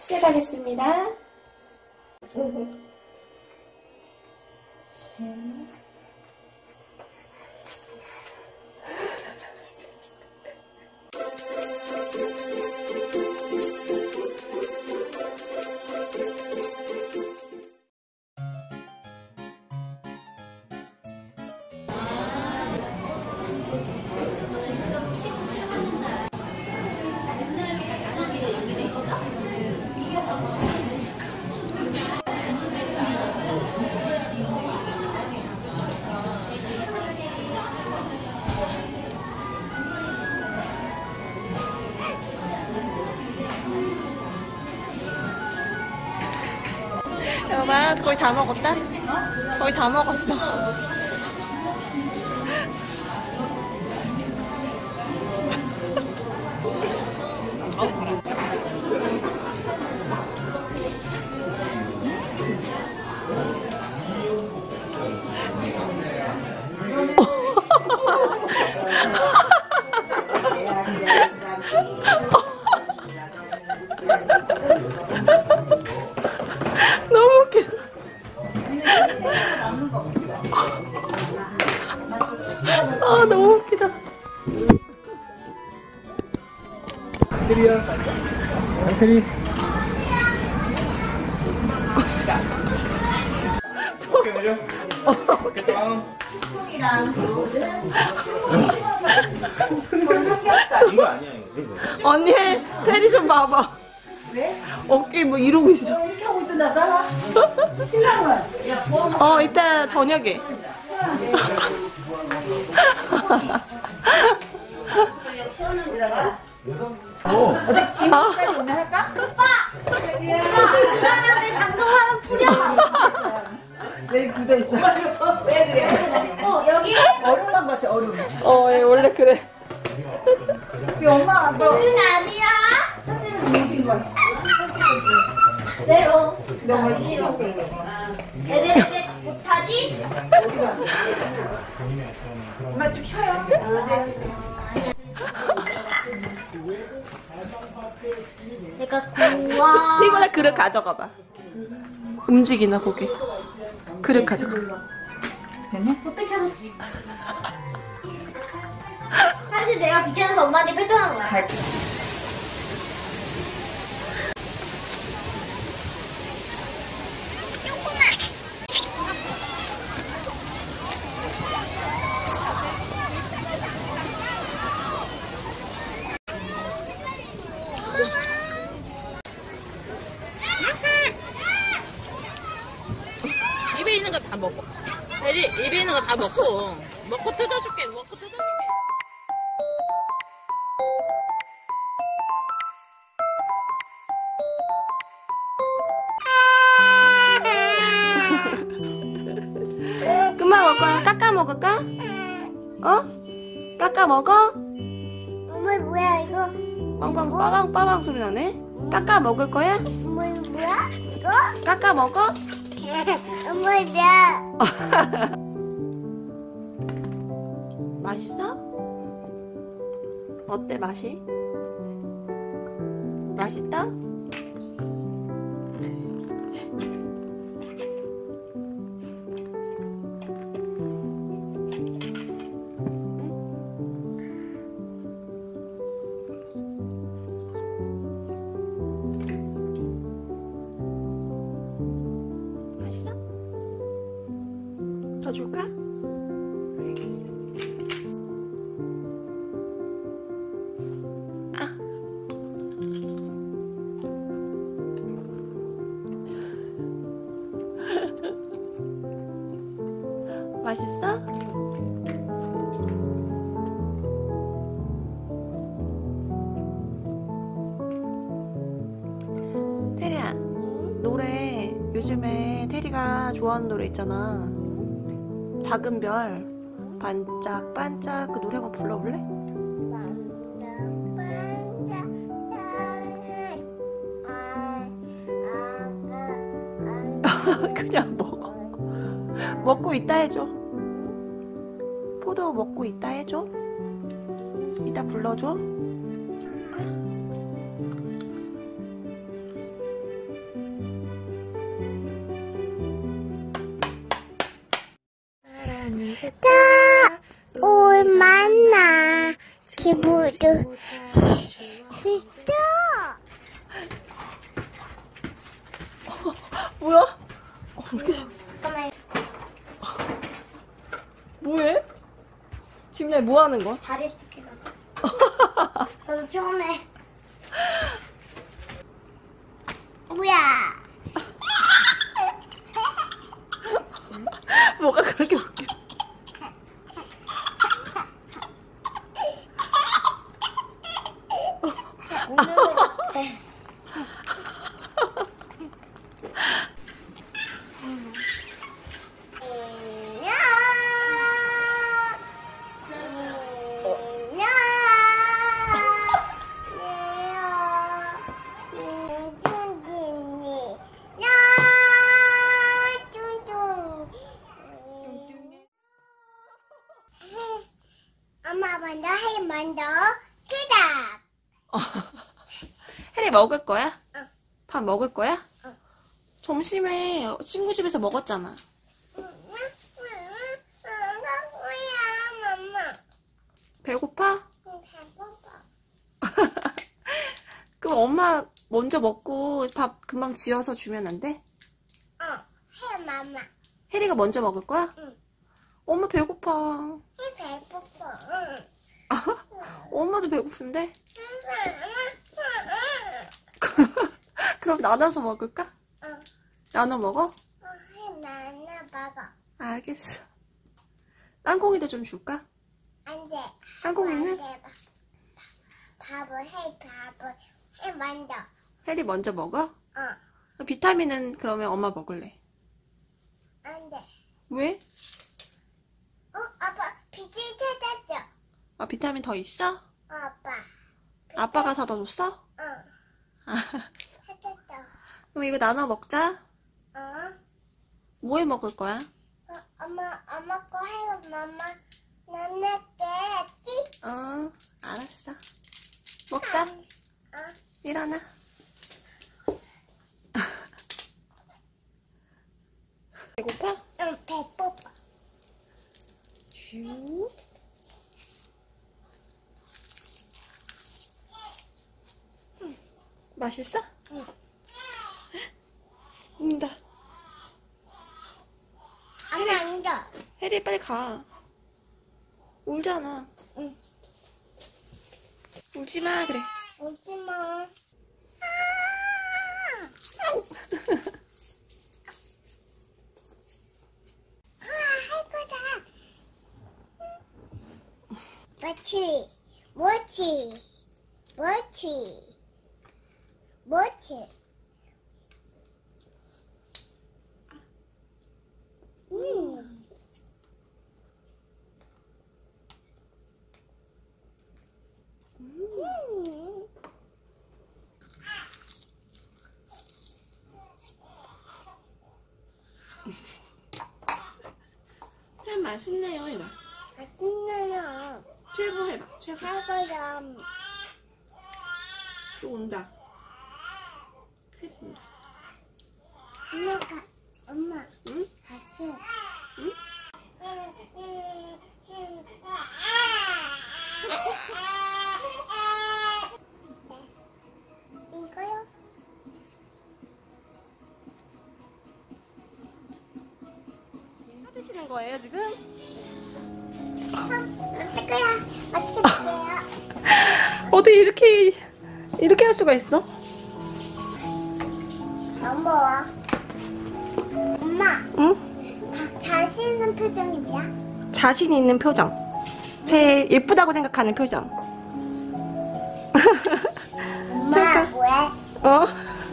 시작하겠습니다. 여봐, 거의 다 먹었다? 어? 거의 다 먹었어. 너무 웃기다. 아, 너무 웃기다. 테리야. 테리. 어깨 내려. 어깨 다운. 이거 아니야, 이거. 언니, 테리 좀 봐봐. 왜? 어깨 뭐 이러고 있어. 이렇게 하고 있던데 나잖아. 신랑은. 이따 저녁에. 어디 지금까지 오면 할까? 오빠! 그러면 내 장동화는 풀려. 왜 굳어 있어? 왜 그래? 여기? 얼음만 같아 얼음. 얘 원래 그래. 우리 엄마 아빠 풀은 아니야. 사실은 누구신 거야? 내로. 너무 싫어. 애들 못하지? 엄마 좀 쉬어요. 내가 구워. 이거나 그릇 가져가봐. 움직이나 보게. 그릇 가져가. 됐네? 어떻게 하지? 사실 내가 귀찮아서 엄마한테 패턴한 거야. 입에 있는 거 다 먹고. 입에 있는 거 다 먹고 뜯어줄게. 그만 먹을 거야? 깎아 먹을까? 깎아 먹어? 엄마 뭐야 이거? 빵빵 빠방 소리 나네. 깎아 먹을 거야? 엄마 이거 뭐야? 이거? 깎아 먹어? 엄마 이야. 맛있어? 어때 맛이? 맛있다? 맛있어? 더 줄까? 알겠어. 맛있어? 테리야, 노래 요즘에 테리가 좋아하는 노래 있잖아. 작은 별 반짝반짝 그 노래 한번 불러볼래? 그냥 먹고 있다 해줘. 포도 먹고 있다 해줘. 이따 불러줘. 뭐야? 왜 이렇게 잠깐만. 뭐해? 지민아 뭐 하는 거야? 다리 찢기가. 나도 처음에. 뭐야? 뭐가 그렇게 웃겨? 웃는 거 같아. 엄마 먼저 해 먼저 대답. 해리 먹을 거야? 응. 밥 먹을 거야? 응. 점심에 친구 집에서 먹었잖아. 배고파? 그럼 엄마 먼저 먹고 밥 금방 지어서 주면 안 돼? 해 마마. 해리가 먼저 먹을 거야? 응. 엄마 배고파. 해 배고파. 엄마도 배고픈데? 그럼 나눠서 먹을까? 응. 나눠 먹어? 해 나나 먹어. 알겠어. 땅콩이도 좀 줄까? 안 돼. 땅콩이는? 밥을 해 밥을 해 먼저. 해리 먼저 먹어? 어. 비타민은 그러면 엄마 먹을래. 안 돼. 왜? 아빠 비질 찾았죠? 아, 비타민 더 있어? 아빠. 아빠가 사다 줬어? 응. 찾았죠. 그럼 이거 나눠 먹자. 뭐 해 먹을 거야? 엄마 거 해요, 마마. 나눠겠지? 알았어. 먹자. 일어나. 배고파? 응, 배고파. 슈. 맛있어? 응. 운다. 아니, 앉아. 해리 빨리 가. 울잖아. 응. 울지 마, 그래. 오지 마. 할 거다. 뭐지? 뭐지? 뭐지? 뭐지? 음. 참 맛있네요, 해봐. 맛있네요. 최고 해봐, 최고. 할 거다. 또 온다. 해리 온다. 엄마, 응? 같이. 응? 이거요? 찾으시는 거예요, 지금? 어떨 거야? 어떻게 돼요? 어떻게 이렇게 할 수가 있어? 엄마. 엄마, 응? 자신 있는 표정이 뭐야? 자신 있는 표정. 제일 예쁘다고 생각하는 표정. 엄마, 잠깐. 왜? 어?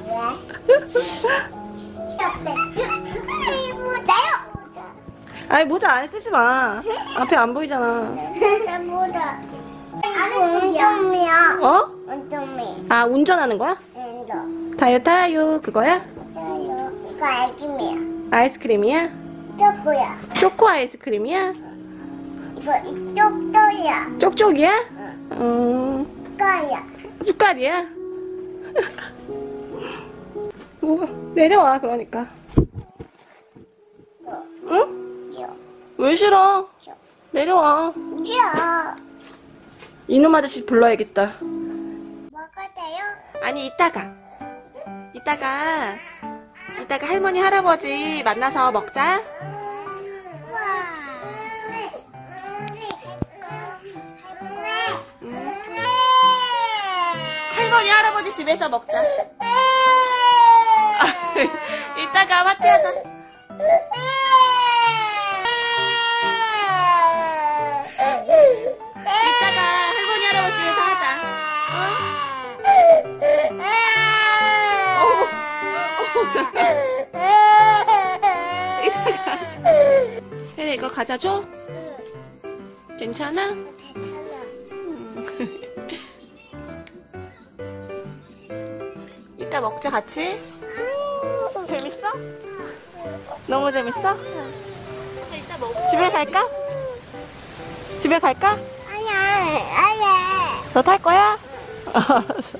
나요! 아니, 모자 안 쓰지 마. 앞에 안 보이잖아. 뭐다? 운동이야. 어? 운동이. 아, 운전하는 거야? 운동. 타요, 타요. 그거야? 이거 애기미야. 아이스크림이야? 이거 뭐야? 초코 아이스크림이야? 이거 이쪽 또야. 쪽쪽이야? 거야. 숟갈이야? 뭐가 내려와, 그러니까. 응? 귀여워. 왜 싫어? 내려와. 귀여워. 이놈 아저씨 불러야겠다. 먹어도 돼요? 아니, 이따가 이따가 할머니, 할아버지 만나서 먹자. 할머니, 할아버지 집에서 먹자. 이따가 마트 하자. 이따가 할머니, 할아버지 집에서 하자. 이따가 하자. 혜리 이거 과자 줘? 괜찮아? 이따 먹자 같이. 재밌어? 너무 재밌어? 이따 먹어. 집에 갈까? 집에 갈까? 아니야. 너 탈 거야? 알았어.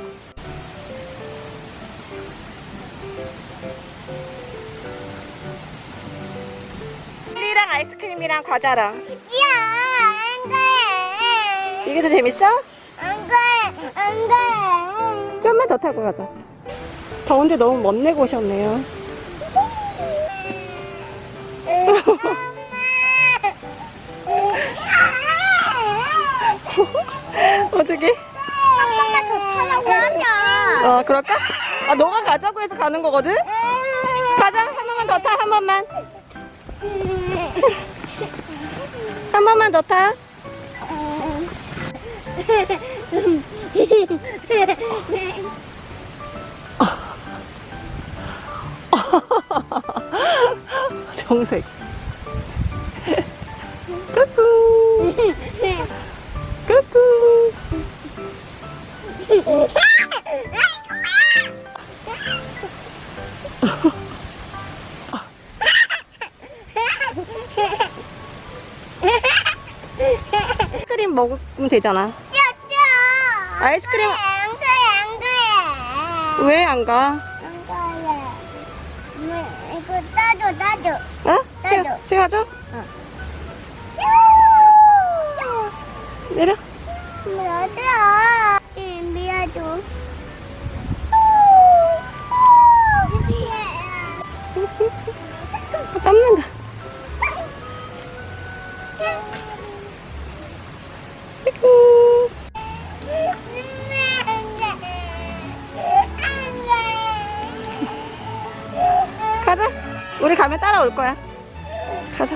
랑 아이스크림이랑 과자랑. 야, 안 돼. 이게 더 재밌어? 안 돼. 안 돼. 좀만 더 타고 가자. 더운데 너무 멋내고 오셨네요. 어떻게? 한 번만 더 타라고 하자. 그럴까? 너가 가자고 해서 가는 거거든? 가자, 한 번만 더 타, 한 번만. 한 번만 더 타. 정색. 꾸꾸. 꾸꾸. 아이스크림 먹으면 되잖아. 아이스크림. 안 돼. 왜 안 가? 안 가래. 이거 따줘. 어? 세워줘? 내려. 맞아. 미안해. 땀난다. 가자. 우리 가면 따라올 거야. 가자.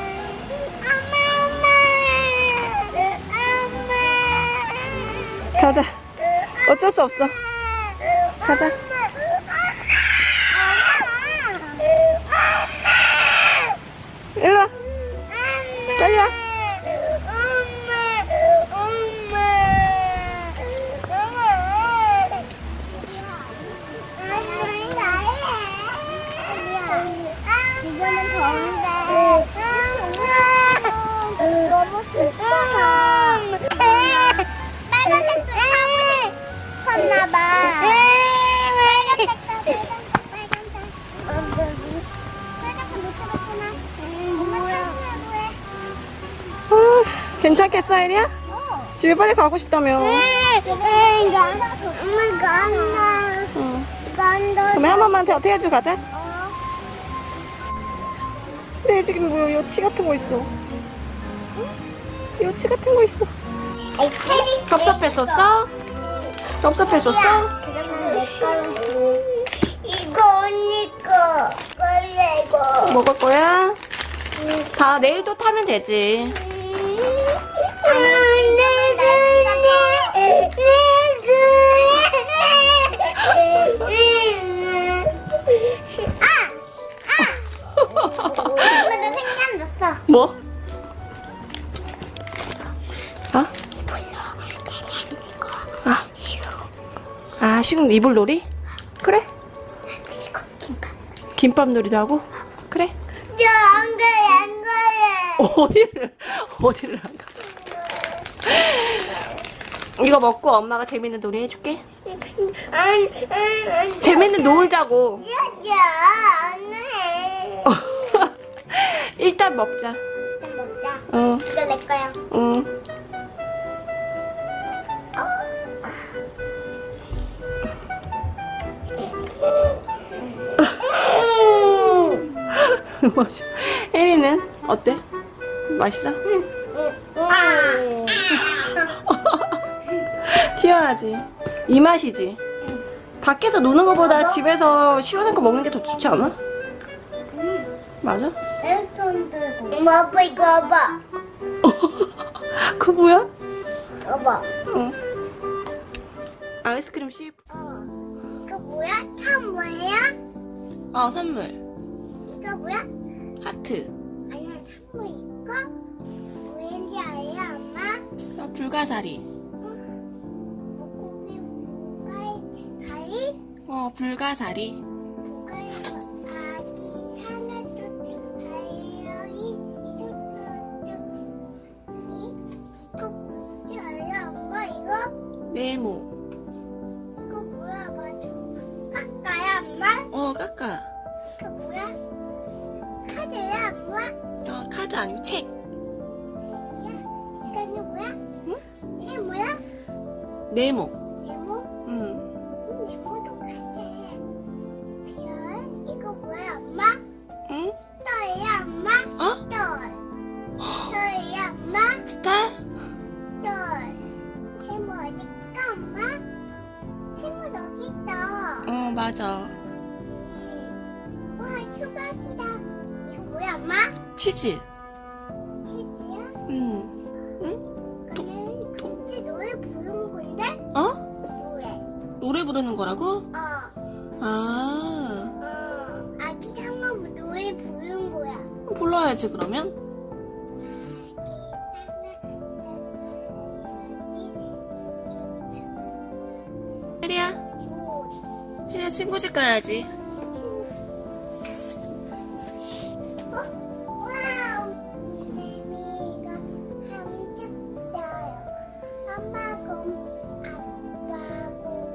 가자. 어쩔 수 없어. 가자. 일로 와. 빨리 와. 이거는 더운데. 너무 춥다. 빨간색도 샀나봐. 괜찮겠어, 혜리야? 집에 빨리 가고 싶다며. 그러면 한 번만 더 태워주고 가자. 네, 지금 뭐야, 여치 같은 거 있어. 여치 같은 거 있어. 섭섭했었어? 섭섭했었어? 이거 언니 거. 원래 이거. 먹을 거야? 다 내일 또 타면 되지. 뭐? 시궁 이불놀이? 그래? 김밥놀이도 하고? 그래? 안 가래. 어디를 안 가? 이거 먹고 엄마가 재밌는 놀이 해줄게. 재밌는 놀자고. 안 해. 일단 먹자. 먹자. 어. 이거 내 거야. 응. 맛있어. 혜리는 어때? 맛있어? 시원하지? 이 맛이지? 밖에서 노는 것보다 집에서 시원한 거 먹는 게 더 좋지 않아? 맞아? 손 들고. 엄마 아빠 이거 봐봐. 그거 뭐야? 봐봐. 응. 아이스크림 씹. 이거 뭐야? 참 뭐야? 선물. 이거 뭐야? 하트. 아니야 참뭐 이거? 뭐인지 알아 엄마? 불가사리. 고기 가위? 불가사리. 아기 사면도 달려이 이거 뭔지 알아 엄마 이거? 네모. 이거 뭐야 맞아 까까야 엄마? 까까. 이거 뭐야? 카드야 엄마? 카드 아니고 책. 이거는 뭐야? 응? 이게 뭐야? 네모. 네모? 응. 네모도 같아. 별? 이거 뭐야 엄마? 응? 떨이야 엄마? 떨. 떨이야 엄마? 스타? 떨. 세모 어딨까 엄마? 세모 여기 있다. 맞아. 와 수박이다. 이거 뭐야 엄마? 치즈. 치즈야? 응. 이거는 이제 노래 부르는 건데? 노래. 노래 부르는 거라고? 아기 상어 노래 부르는 거야. 불러야지 그러면. 혜리야 친구 집 가야지. 와우. 내미가 함께 떠요. 엄마고 아빠고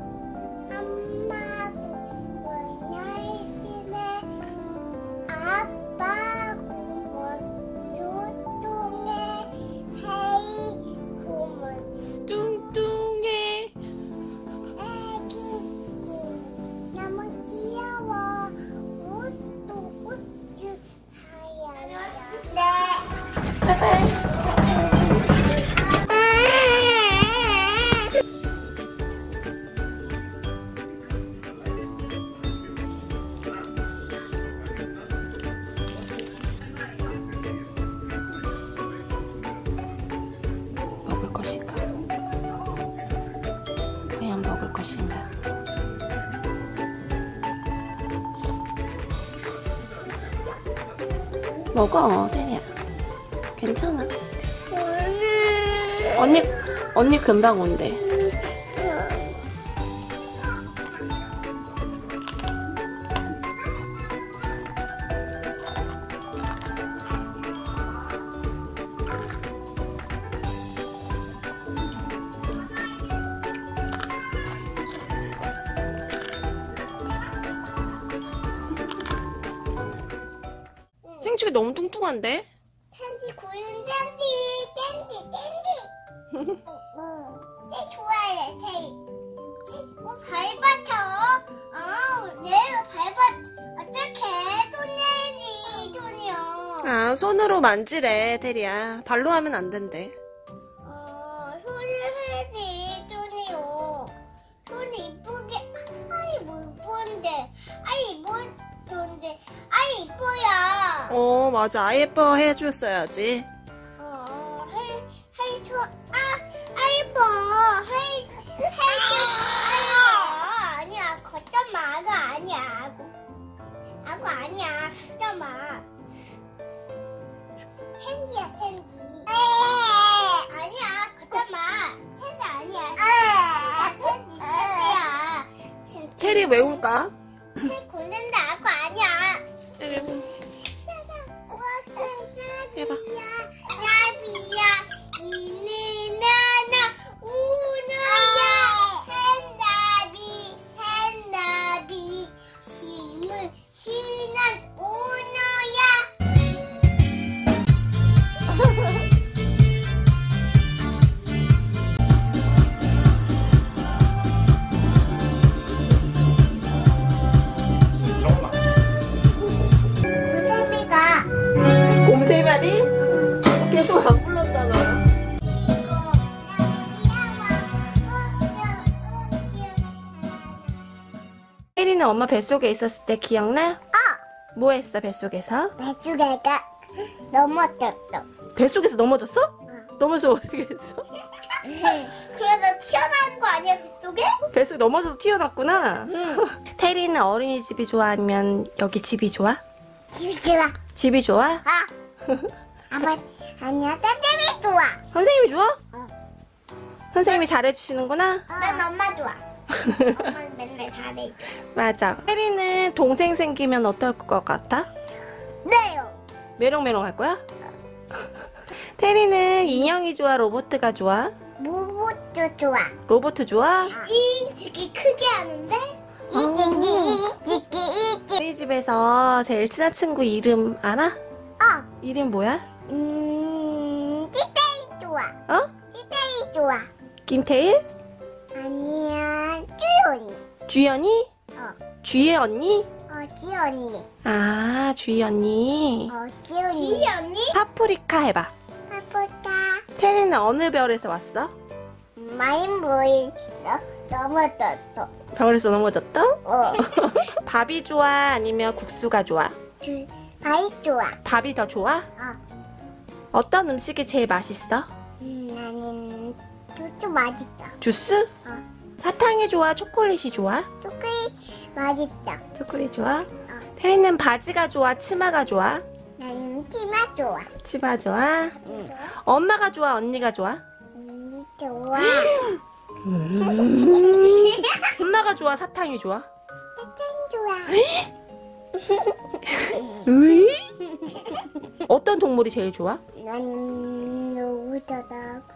엄마고 원할지네 아빠고 원조통해 헤이고문 뚱뚱해. 애기고 너무 귀여워. 옷도 우쭈 하얀. 먹을 것인가? 과연 먹을 것인가? 먹어, 태리야. 괜찮아. 언니 금방 온대. 생축이 너무 뚱뚱한데? 캔디 고른 캔디 쟤 좋아해 쟤 밟아쳐. 내가 어떡해. 손 내야지 손이요. 손으로 만지래, 태리야. 발로 하면 안 된대. 손을 해야지 손이요. 손이 이쁘게. 아이 뭐 이쁜데. 아이 이쁜데. 아이 이뻐요. 맞아. 아이 예뻐 해줬어야지. 이뻐. 아니야. 걷다 마가 아니야. 아구 아니야. 걷다 마. 캔디야, 캔디. 아니야. 걷다 마. 캔디 아니야. 캔디야. 테리 왜 울까? 캔디 곤는데 아구 아니야. 테리 해봐. 나비야 이는 나나 우너야 햇나비 심을 신한 우너야. 잠깐만. 엄마 뱃속에 있었을 때 기억나? 뭐 했어 뱃속에서? 배추개가 넘어졌어. 뱃속에서 넘어졌어? 넘어져서 어떻게 했어? 그래서 튀어나온 거 아니야, 뱃속에? 뱃속에 넘어져서 튀어났구나. 테리는 어린이집이 좋아 아니면 여기 집이 좋아? 집이 좋아. 집이 좋아? 아니야, 선생님이 좋아. 선생님이 좋아? 어. 선생님이 잘해주시는구나? 난 엄마 좋아. 엄마는 맨날 잘해. 맞아. 테리는 동생 생기면 어떨 것 같아? 네요. 메롱메롱 할 거야? 테리는 인형이 좋아 로봇가 좋아? 무엇도 좋아. 로봇 좋아? 이찍이 크게 하는데? 이찍이. 어린이집에서 제일 친한 친구 이름 알아? 이름 뭐야? 찌떼이 좋아. 어? 찌떼이 좋아. 김태일? 아니야, 쭈이 언니. 주희 언니? 주희 언니? 지 언니. 아 주희 언니. 지 언니. 지 언니? 파프리카 해봐. 해볼까? 테리는 어느 별에서 왔어? 마인보이 넘어졌어. 별에서 넘어졌다? 어. 밥이 좋아 아니면 국수가 좋아? 바이 좋아. 밥이 더 좋아? 어떤 음식이 제일 맛있어? 나는 쭈쭈 맛있다. 주스? 사탕이 좋아? 초콜릿이 좋아? 초콜릿 맛있다. 초콜릿 좋아? 테리는 바지가 좋아? 치마가 좋아? 나는 치마 좋아. 치마 좋아? 엄마가 좋아? 언니가 좋아? 언니 좋아. 엄마가 좋아? 사탕이 좋아? 사탕 좋아. 으이? 어떤 동물이 제일 좋아? 나는 노우더라고.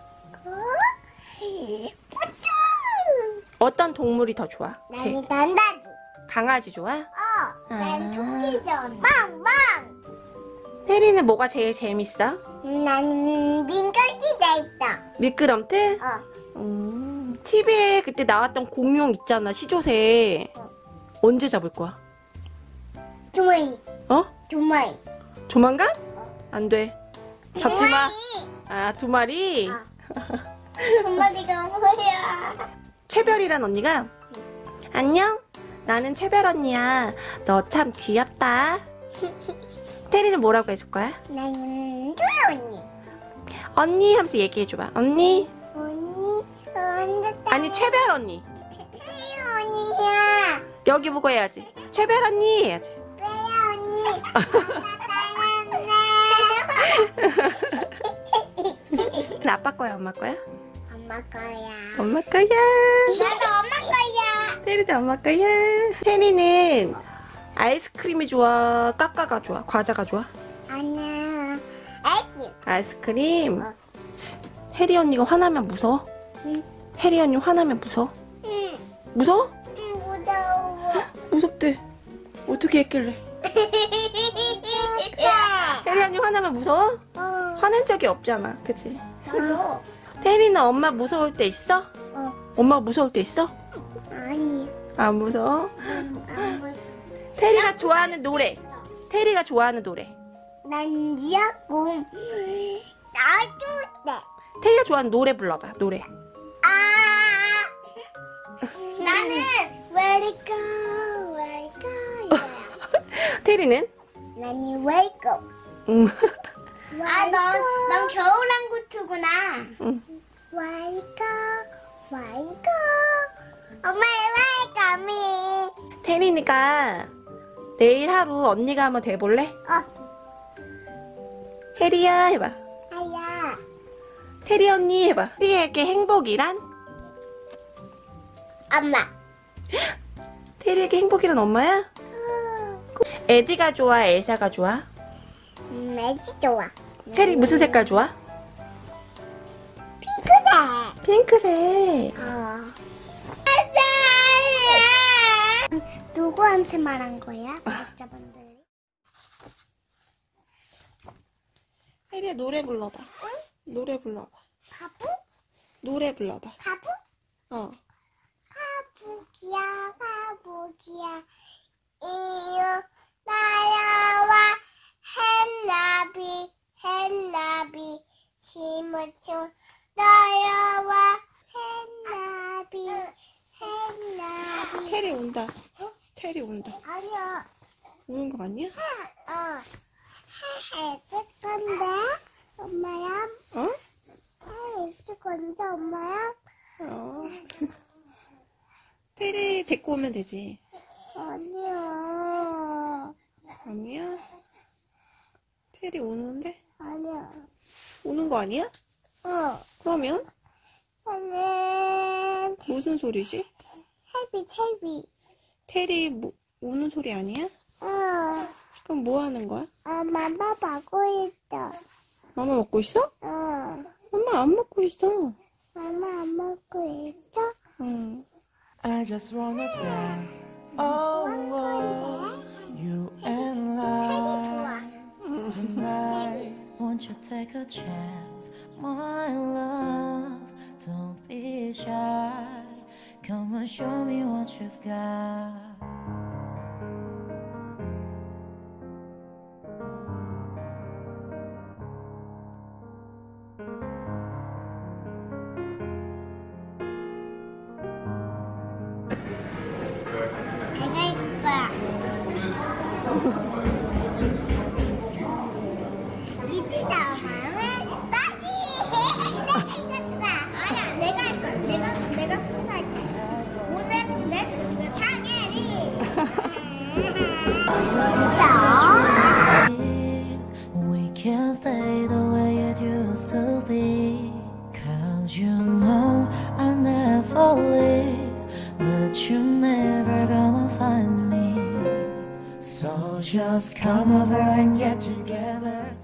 어떤 동물이 더 좋아? 나는 단다지. 강아지 좋아? 난 토끼 좋아. 빵빵. 테리는 뭐가 제일 재밌어? 나는 민간기 돼 있다. 미끄럼틀? TV에 그때 나왔던 공룡 있잖아, 시조새. 언제 잡을 거야? 주머니. 어? 주머니. 조만간? 안 돼. 잡지 마. 주머니. 아, 2마리? 주머니가 뭐야? 최별이란 언니가 안녕? 나는 최별 언니야. 너 참 귀엽다. 테리는 뭐라고 해줄 거야? 나는 주희 언니. 언니 하면서 얘기해줘봐. 언니? 언니. 아니, 최별 언니. 언니야. 여기 보고 해야지. 최별 언니 해야지. 왜 언니? 아빠 거야, 엄마 거야? 엄마 거야. 엄마 거야. 나도 엄마 거야. 테리도 엄마 거야. 테리는 아이스크림이 좋아? 까까가 좋아? 과자가 좋아? 아니야. 애기. 아이스크림? 혜리 언니가 화나면 무서워? 응. 혜리 언니 화나면 무서워? 응. 무서워? 무서워. 무섭대. 어떻게 했길래? 혜리 언니 화나면 무서워? 화낸 적이 없잖아, 그치? 나도. 테리는 엄마 무서울 때 있어? 엄마 무서울 때 있어? 아니. 안 무서워? 안 테리가 좋아하는 노래. 테리가 좋아하는 노래. 난 지하고 나도 돼. 테리가 좋아하는 노래 불러봐, 노래. 나는 Where it go, where it go. 테리는? 나는 Where it go. 넌 겨울왕구트구나. 응. Where it go, where it go. 엄마 Where it go. 테리니까 내일 하루 언니가 한번 돼볼래? 혜리야 해봐. 아야. 테리 언니 해봐. 테리에게 행복이란? 엄마. 테리에게 행복이란 엄마야? 에디가 좋아? 엘사가 좋아? 애기 좋아. 테리 무슨 색깔 좋아? 핑크색. 핑크색. 누구한테 말한 거야? 구독자분들. 혜리야 노래 불러봐. 노래 불러봐. 바보? 노래 불러봐. 바보? 어. 가부기야 가부기야 이유 나야와 햇나비 햇나비 심을쳐 나야와 햇나비 햇나비 테리 운다. 테리 운다. 아니야. 우는 거 맞냐? 해줄 건데, 엄마야. 어? 해줄 건데, 엄마야. 어. 테리 데리고 오면 되지. 아니야. 아니야? 테리 우는데? 아니야. 우는 거 아니야? 그러면? 아니, 무슨 소리지? 채비. 테리 우는 소리 아니야? 그럼 뭐 하는 거야? 엄마 먹고 있어. 마마 먹고 있어? 엄마 안 먹고 있어. 엄마 안 먹고 있어? 응. I just wanna dance. Oh, you and I tonight. Won't you take a chance, my love? Don't be shy. Come and show me what you've got. 이지다 마음에 딱이 아니야 내가 할 거야 내가 순서할 거야 오늘 내 창혜리 We can't stay the way it used to be. Cause you know I'll never leave, but you're never gonna find me. So just come over and get together.